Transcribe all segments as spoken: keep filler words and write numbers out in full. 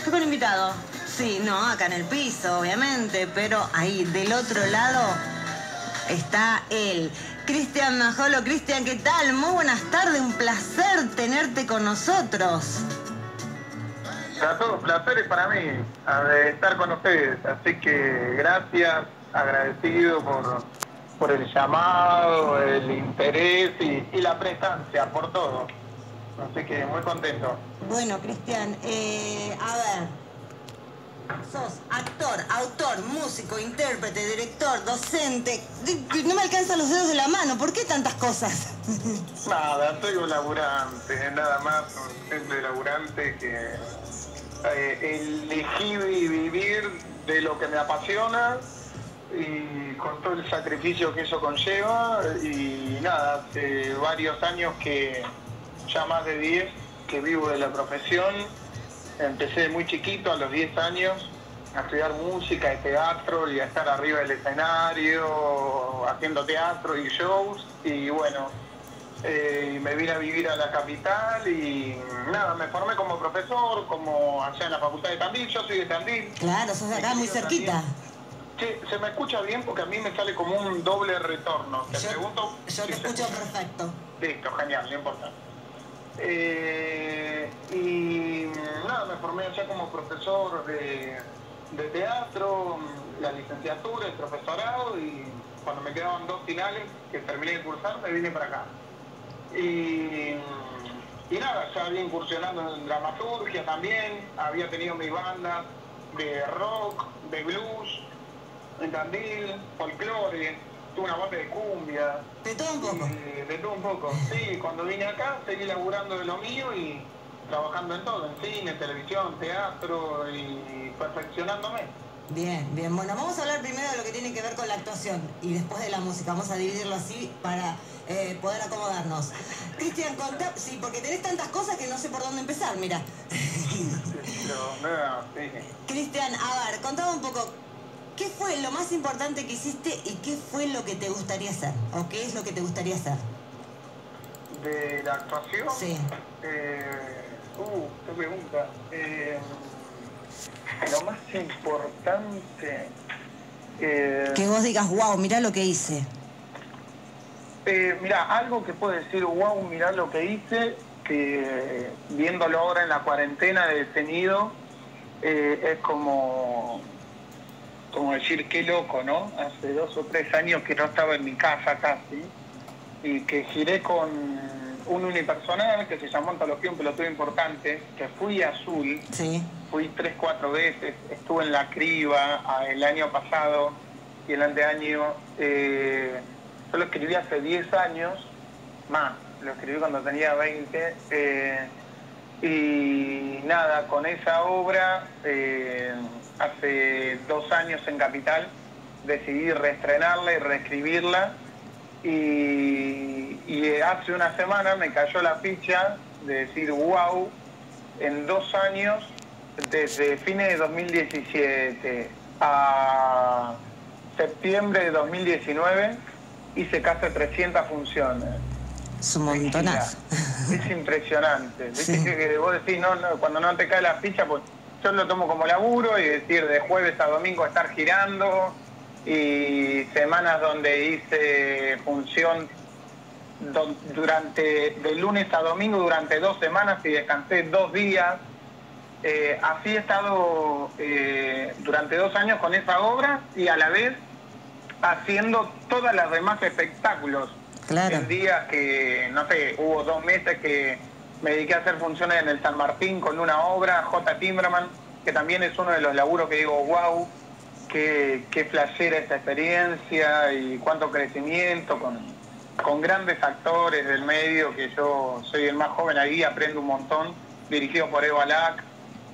Fui con invitado. Sí, no, acá en el piso, obviamente, pero ahí, del otro lado, está él. Cristian Majolo. Cristian, ¿qué tal? Muy buenas tardes, un placer tenerte con nosotros. Para todos, placer para mí estar con ustedes, así que gracias, agradecido por, por el llamado, el interés y, y la prestancia, por todo. Así que muy contento. Bueno, Cristian, eh, a ver, sos actor, autor, músico, intérprete, director, docente. No me alcanzan los dedos de la mano, ¿por qué tantas cosas? Nada, soy un laburante, nada más, un simple laburante que eh, elegí vivir de lo que me apasiona y con todo el sacrificio que eso conlleva, y nada, hace varios años que, ya más de diez, que vivo de la profesión. Empecé muy chiquito, a los diez años, a estudiar música y teatro y a estar arriba del escenario, haciendo teatro y shows, y bueno, eh, me vine a vivir a la capital y nada, me formé como profesor, como allá en la facultad de Tandil. Yo soy de Tandil. Claro, sos de acá muy cerquita. Sí, se me escucha bien porque a mí me sale como un doble retorno. Te yo, pregunto. Yo te escucho perfecto. Listo, genial, no importa. Eh, y nada, me formé allá como profesor de, de teatro, la licenciatura, el profesorado, y cuando me quedaban dos finales que terminé de cursar, me vine para acá. Y, y nada, ya había incursionado en dramaturgia también, había tenido mi banda de rock, de blues, en Tandil, folclore, tuve una banda de cumbia. De todo un poco. Y, de todo un poco, sí. Cuando vine acá seguí laburando de lo mío y trabajando en todo, en cine, televisión, teatro, y perfeccionándome. Bien, bien. Bueno, vamos a hablar primero de lo que tiene que ver con la actuación y después de la música. Vamos a dividirlo así para eh, poder acomodarnos. Cristian, contá, sí, porque tenés tantas cosas que no sé por dónde empezar, mira. Pero, no, sí. Cristian, a ver, contame un poco, ¿qué fue lo más importante que hiciste y qué fue lo que te gustaría hacer? ¿O qué es lo que te gustaría hacer? ¿De la actuación? Sí. Eh, uh, qué pregunta. Eh, lo más importante... Eh, que vos digas, wow, mirá lo que hice. Eh, mira, algo que puedo decir, wow, mirá lo que hice, que viéndolo ahora en la cuarentena de detenido, eh, es como, como decir, qué loco, ¿no? Hace dos o tres años que no estaba en mi casa casi, y que giré con un unipersonal que se llamó Antología, un pelotudo importante, que fui a Azul, sí. Fui tres, cuatro veces, estuve en La Criba el año pasado y el anteaño. Eh, yo lo escribí hace diez años, más, lo escribí cuando tenía veinte, eh, y nada, con esa obra, eh, hace dos años en Capital, decidí reestrenarla y reescribirla, y, y hace una semana me cayó la ficha de decir, wow, en dos años, desde fines de dos mil diecisiete a septiembre de dos mil diecinueve, hice casi trescientas funciones. Es un montonazo. Es impresionante. Sí. ¿Viste que vos decís, no, no, cuando no te cae la ficha, pues yo lo tomo como laburo, y decir, de jueves a domingo estar girando, y semanas donde hice función durante, de lunes a domingo durante dos semanas y descansé dos días. Eh, así he estado eh, durante dos años con esa obra, y a la vez haciendo todas las demás espectáculos. Claro. En días que, no sé, hubo dos meses que me dediqué a hacer funciones en el San Martín con una obra, J. Timberman, que también es uno de los laburos que digo, wow, qué, qué flashera esta experiencia y cuánto crecimiento, con, con grandes actores del medio, que yo soy el más joven ahí, aprendo un montón, dirigido por Eva Lack.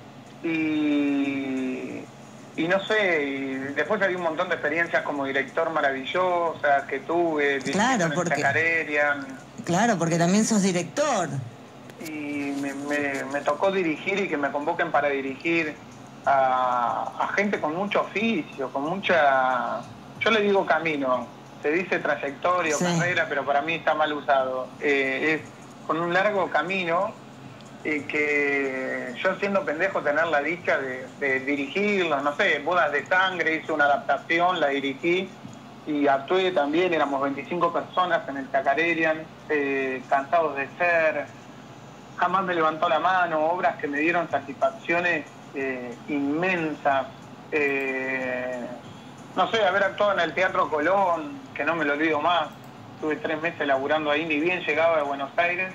Y, y no sé, y después hay un montón de experiencias como director maravillosas que tuve, claro, porque, en Chacarerian. Claro, porque también sos director. Y me, me, me tocó dirigir y que me convoquen para dirigir a, a gente con mucho oficio, con mucha... Yo le digo camino, se dice trayectoria o sí. carrera, pero para mí está mal usado. Eh, es con un largo camino, y que yo siendo pendejo tener la dicha de, de dirigirlos, no sé, Bodas de Sangre, hice una adaptación, la dirigí y actué también, éramos veinticinco personas en el Chacarerian, eh, Cansados de Ser, Jamás me levantó la mano, obras que me dieron satisfacciones eh, inmensas, eh, no sé, haber actuado en el Teatro Colón, que no me lo olvido más, estuve tres meses laburando ahí, ni bien llegaba de Buenos Aires,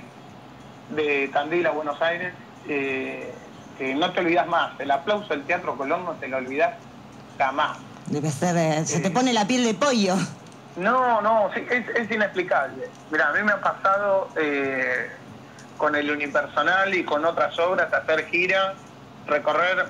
de Tandil a Buenos Aires, eh, que no te olvidas más, el aplauso del Teatro Colón no te lo olvidas jamás. Debe ser, eh, se te pone la piel de pollo. No, no, sí, es, es inexplicable. Mira, a mí me ha pasado eh, con el unipersonal y con otras obras hacer gira, recorrer,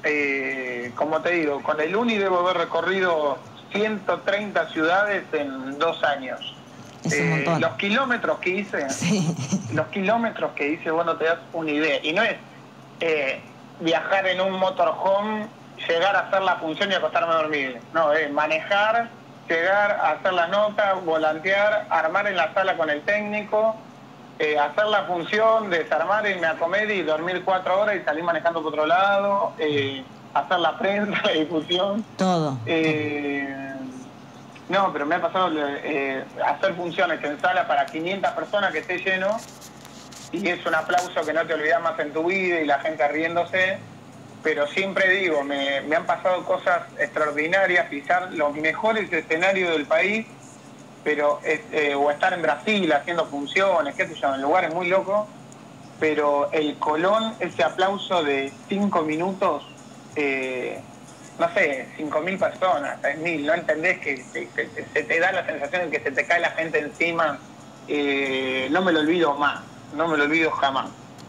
eh, como te digo, con el uni debo haber recorrido ciento treinta ciudades en dos años. Es un montón. Eh, los kilómetros que hice, sí. los kilómetros que hice, vos no te das una idea. Y no es eh, viajar en un motorhome, llegar a hacer la función y acostarme a dormir. No, es manejar, llegar a hacer la nota, volantear, armar en la sala con el técnico, eh, hacer la función, desarmar, irme a comer y dormir cuatro horas y salir manejando por otro lado, eh, hacer la prensa, la difusión. Todo. Eh, No, pero me ha pasado eh, hacer funciones en sala para quinientas personas que esté lleno y es un aplauso que no te olvidas más en tu vida y la gente riéndose, pero siempre digo, me, me han pasado cosas extraordinarias, pisar los mejores escenarios del país, pero eh, o estar en Brasil haciendo funciones, qué sé yo, en lugares muy locos, pero el Colón, ese aplauso de cinco minutos... Eh, no sé, cinco mil personas, seis mil, no entendés que, que, que se te da la sensación de que se te cae la gente encima, eh, no me lo olvido más, no me lo olvido jamás.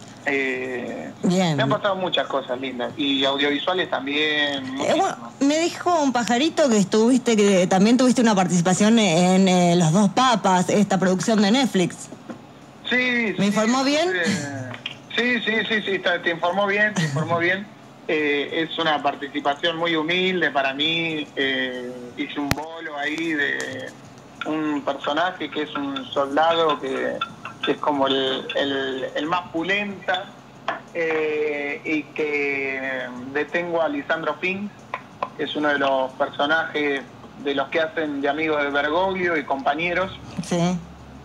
Eh, Bien. Me han pasado muchas cosas lindas, y audiovisuales también. Eh, bueno, me dijo un pajarito que estuviste, que también tuviste una participación en eh, Los Dos Papas, esta producción de Netflix. Sí, ¿Me sí, informó bien? Eh, sí, sí, sí, sí, te, te informó bien, te informó bien. Eh, es una participación muy humilde para mí, eh, hice un bolo ahí de un personaje que es un soldado que, que es como el, el, el más pulenta, eh, y que detengo a Lisandro Fink, que es uno de los personajes de los que hacen de amigos de Bergoglio y compañeros. Sí.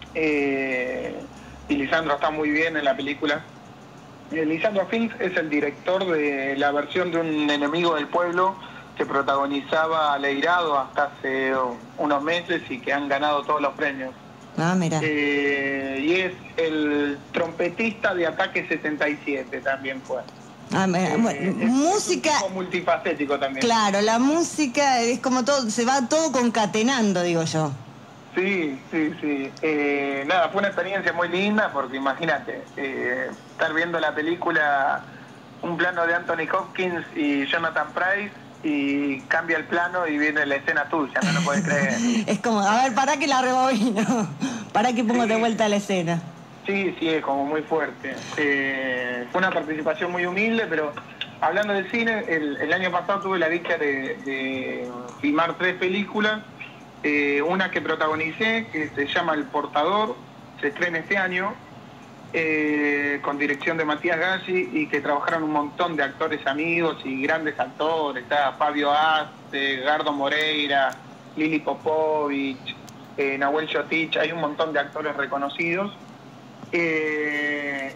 Eh, y Lisandro está muy bien en la película. Lisandro Fink es el director de la versión de Un enemigo del pueblo que protagonizaba Leirado hasta hace unos meses y que han ganado todos los premios. Ah, mira. Eh, y es el trompetista de Ataque setenta y siete también fue. Ah, mira. Eh, Bueno, es, música... es un tipo multifacético también. Claro, la música es como todo, se va todo concatenando, digo yo. Sí, sí, sí. Eh, nada, fue una experiencia muy linda porque imagínate, eh, estar viendo la película, un plano de Anthony Hopkins y Jonathan Pryce y cambia el plano y viene la escena tuya, no lo podés creer. Es como, a ver, pará que la rebobino, pará que pongo Sí. de vuelta la escena. Sí, sí, es como muy fuerte. Eh, fue una participación muy humilde, pero hablando del cine, el, el año pasado tuve la dicha de, de filmar tres películas. Eh, una que protagonicé, que se llama El Portador, se estrena este año, eh, con dirección de Matías Galli, y que trabajaron un montón de actores amigos y grandes actores. Está Fabio Aste, Gardo Moreira, Lili Popovich, eh, Nahuel Yotich, hay un montón de actores reconocidos. Eh,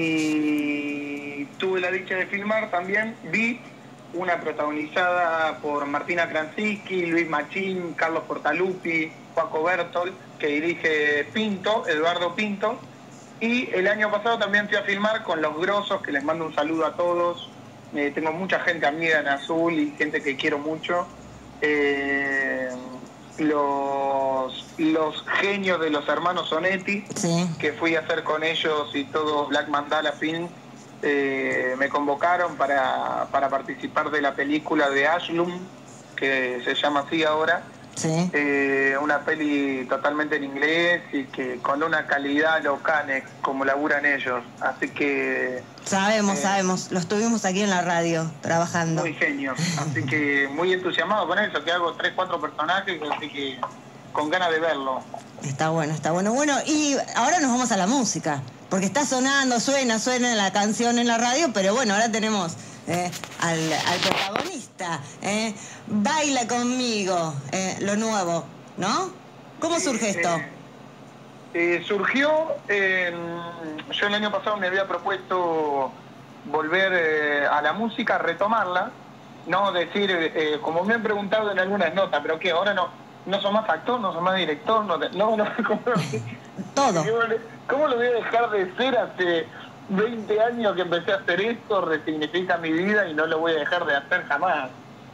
y tuve la dicha de filmar también, vi una protagonizada por Martina Krasinski, Luis Machín, Carlos Portaluppi, Paco Bertol, que dirige Pinto, Eduardo Pinto. Y el año pasado también fui a filmar con Los Grosos, que les mando un saludo a todos. Eh, tengo mucha gente amiga en Azul y gente que quiero mucho. Eh, los, los genios de los hermanos Sonetti, Sí. que fui a hacer con ellos y todo Black Mandala Film. Eh, me convocaron para, para participar de la película de Ashlum, que se llama así ahora. Sí. Eh, una peli totalmente en inglés y que con una calidad locane, como laburan ellos. Así que... Sabemos, eh, sabemos, los tuvimos aquí en la radio, trabajando. Muy genios. Así que muy entusiasmado con eso, que hago tres, cuatro personajes, así que con ganas de verlo. Está bueno, está bueno. Bueno, y ahora nos vamos a la música. porque está sonando, suena, suena la canción en la radio, pero bueno, ahora tenemos eh, al, al protagonista. Eh, Baila conmigo, eh, lo nuevo, ¿no? ¿Cómo surge esto? Eh, eh, surgió, eh, yo el año pasado me había propuesto volver eh, a la música, retomarla, no decir, eh, como me han preguntado en algunas notas, pero que ahora no, no sos más actor, no sos más director, no, no, no ¿cómo, todo. ¿Cómo lo voy a dejar de ser hace veinte años que empecé a hacer esto? Resignifica mi vida y no lo voy a dejar de hacer jamás.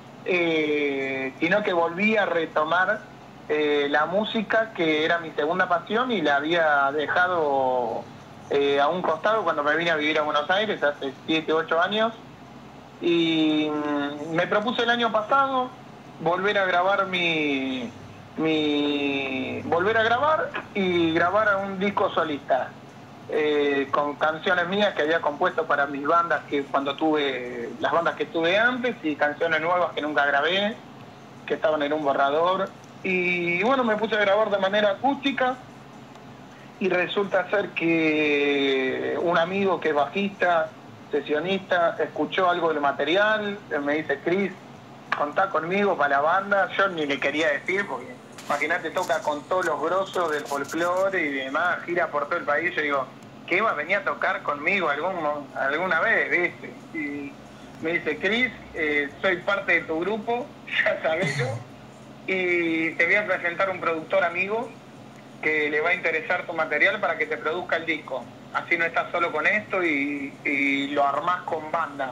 Eh, sino que volví a retomar eh, la música, que era mi segunda pasión, y la había dejado eh, a un costado cuando me vine a vivir a Buenos Aires hace siete, ocho años. Y me propuse el año pasado volver a grabar mi, mi volver a grabar y grabar un disco solista eh, con canciones mías que había compuesto para mis bandas, que cuando tuve las bandas que tuve antes, y canciones nuevas que nunca grabé, que estaban en un borrador. Y bueno, me puse a grabar de manera acústica, y resulta ser que un amigo que es bajista, sesionista, escuchó algo del material, me dice: Cris, contá conmigo para la banda. Yo ni le quería decir, porque imagínate, toca con todos los grosos del folclore y demás, gira por todo el país. Yo digo, ¿qué iba a venir a tocar conmigo algún, alguna vez, viste? Y me dice: Cris, eh, soy parte de tu grupo, ya sabés yo, y te voy a presentar un productor amigo que le va a interesar tu material para que te produzca el disco. Así no estás solo con esto y, y lo armás con banda.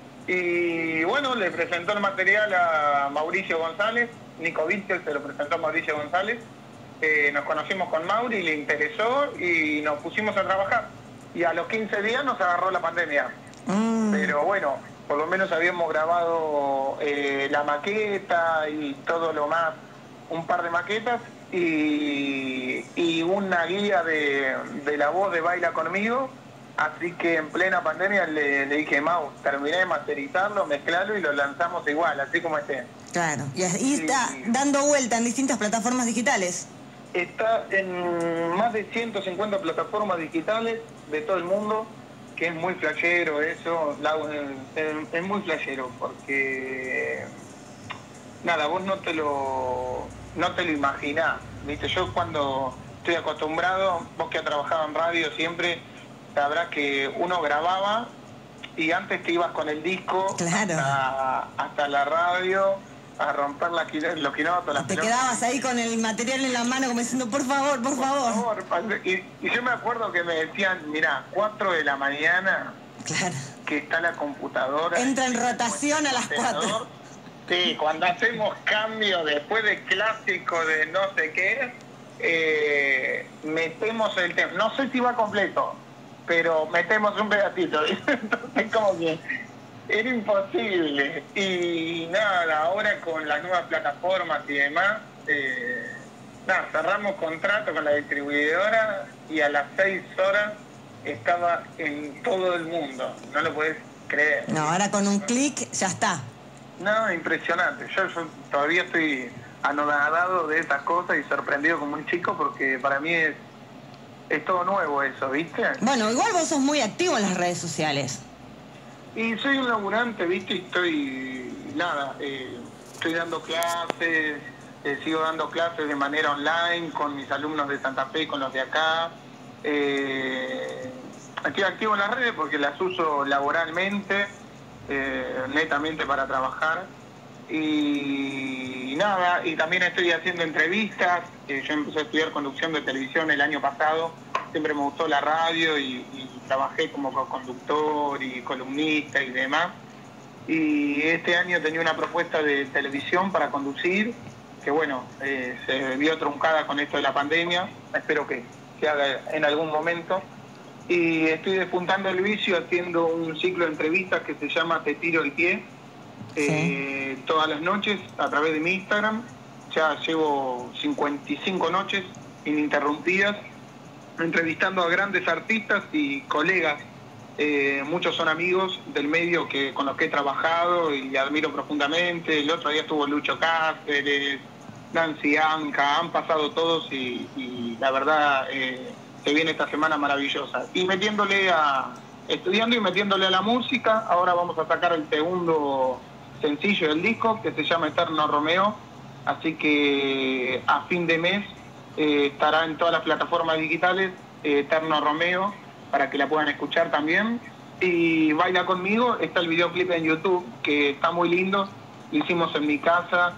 Y bueno, le presentó el material a Mauricio González, Nico Víctor se lo presentó a Mauricio González. Eh, nos conocimos con Mauri, le interesó y nos pusimos a trabajar. Y a los quince días nos agarró la pandemia. Mm. Pero bueno, por lo menos habíamos grabado eh, la maqueta y todo lo más, un par de maquetas, y, y una guía de, de la voz de Baila Conmigo. Así que en plena pandemia le, le dije: Mau, terminé de masterizarlo, mezclarlo y lo lanzamos igual, así como esté. Claro, y ahí está y, dando vuelta en distintas plataformas digitales. Está en más de ciento cincuenta plataformas digitales de todo el mundo, que es muy flashero eso, la, es, es muy flashero, porque nada, vos no te lo, no te lo imaginás, ¿viste? Yo cuando estoy acostumbrado, vos que has trabajado en radio siempre, sabrás que uno grababa y antes te ibas con el disco, claro, hasta, hasta la radio a romper la, los quinotos, las te pelotas. Quedabas ahí con el material en la mano como diciendo: por favor, por, por favor. favor. Y, y yo me acuerdo que me decían: mirá, cuatro de la mañana, claro, que está la computadora. Entra en rotación a las cuatro. Sí, cuando hacemos cambios después de clásico de no sé qué, eh, metemos el tema. No sé si va completo, pero metemos un pedacito. Entonces, como que era imposible. Y nada, ahora con las nuevas plataformas y demás, eh, nada, cerramos contrato con la distribuidora y a las seis horas estaba en todo el mundo. No lo podés creer. No, ahora con un clic ya está. No, impresionante. Yo, yo todavía estoy anonadado de esas cosas y sorprendido como un chico, porque para mí es Es todo nuevo eso, ¿viste? Bueno, igual vos sos muy activo en las redes sociales. Y soy un laburante, ¿viste? Y estoy, nada, eh, estoy dando clases, eh, sigo dando clases de manera online con mis alumnos de Santa Fe y con los de acá. Eh, estoy activo en las redes porque las uso laboralmente, eh, netamente para trabajar. Y nada, y también estoy haciendo entrevistas. Eh, yo empecé a estudiar conducción de televisión el año pasado, siempre me gustó la radio y, y trabajé como conductor y columnista y demás. Y este año tenía una propuesta de televisión para conducir, que bueno, eh, se vio truncada con esto de la pandemia, espero que se haga en algún momento. Y estoy despuntando el vicio haciendo un ciclo de entrevistas que se llama Te Tiro el Pie. Eh, sí. Todas las noches a través de mi Instagram. Ya llevo cincuenta y cinco noches ininterrumpidas entrevistando a grandes artistas y colegas. Eh, muchos son amigos del medio que con los que he trabajado y admiro profundamente. El otro día estuvo Lucho Cáceres, Nancy Anca, han pasado todos y, y la verdad eh, se viene esta semana maravillosa. Y metiéndole a, estudiando y metiéndole a la música, ahora vamos a sacar el segundo sencillo del disco, que se llama Eterno Romeo, así que a fin de mes eh, estará en todas las plataformas digitales, eh, Eterno Romeo, para que la puedan escuchar también. Y Baila Conmigo, está el videoclip en YouTube, que está muy lindo, lo hicimos en mi casa,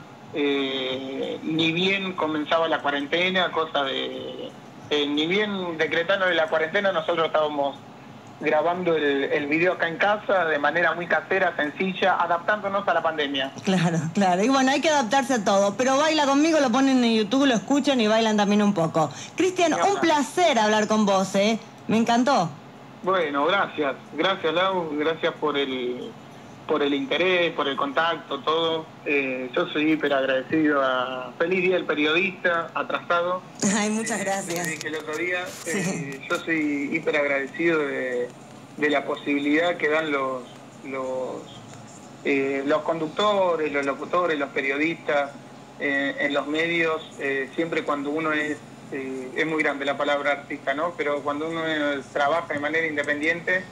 eh, ni bien comenzaba la cuarentena, cosa de... Eh, ni bien decretando de la cuarentena, nosotros estábamos grabando el, el video acá en casa de manera muy casera, sencilla, adaptándonos a la pandemia. Claro, claro. Y bueno, hay que adaptarse a todo. Pero Baila Conmigo, lo ponen en YouTube, lo escuchan y bailan también un poco. Cristian, un placer hablar con vos, ¿eh? Me encantó. Bueno, gracias. Gracias, Lau. Gracias por el por el interés, por el contacto, todo. Eh, yo soy hiper agradecido a... Feliz Día del Periodista, atrasado. Ay, muchas gracias. Eh, dije el otro día. Sí. Eh, yo soy hiper agradecido de, de la posibilidad que dan los los, eh, los conductores, los locutores, los periodistas eh, en los medios, eh, siempre cuando uno es, eh, es muy grande la palabra artista, ¿no? Pero cuando uno trabaja de manera independiente,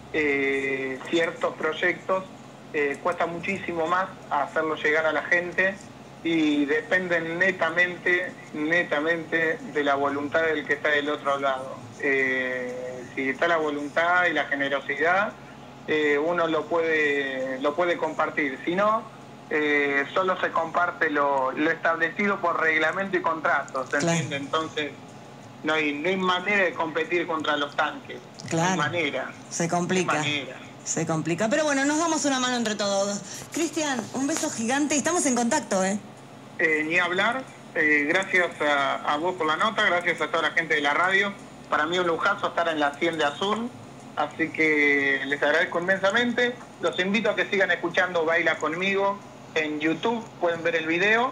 eh, ciertos proyectos Eh, cuesta muchísimo más hacerlo llegar a la gente y dependen netamente, netamente de la voluntad del que está del otro lado. Eh, si está la voluntad y la generosidad, eh, uno lo puede, lo puede compartir. Si no, eh, solo se comparte lo, lo establecido por reglamento y contrato, ¿se Claro. entiende? Entonces, no hay, no hay manera de competir contra los tanques. Claro. No hay manera. Se complica. No hay manera. Se complica. Pero bueno, nos damos una mano entre todos. Cristian, un beso gigante. Estamos en contacto, ¿eh? Eh, ni hablar. Eh, gracias a, a vos por la nota, gracias a toda la gente de la radio. Para mí un lujazo estar en la cien de Azul. Así que les agradezco inmensamente. Los invito a que sigan escuchando Baila Conmigo en YouTube. Pueden ver el video.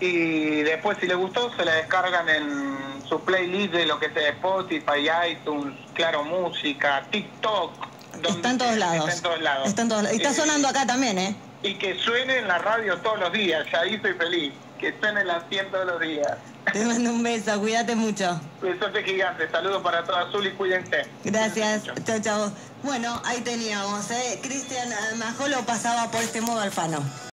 Y después, si les gustó, se la descargan en su playlist de lo que sea Spotify, iTunes, Claro Música, TikTok. Está en todos lados. Está en todos lados. Está en todos lados. Está Eh, sonando acá también, ¿eh? Y que suene en la radio todos los días. Ya ahí estoy feliz. Que suene en la cien todos los días. Te mando un beso. Cuídate mucho. Besote gigante. Saludos para todo Azul y cuídense. Gracias. Cuídense mucho. Chao, chao. Bueno, ahí teníamos, ¿eh? Cristian Majolo pasaba por este modo Alfano.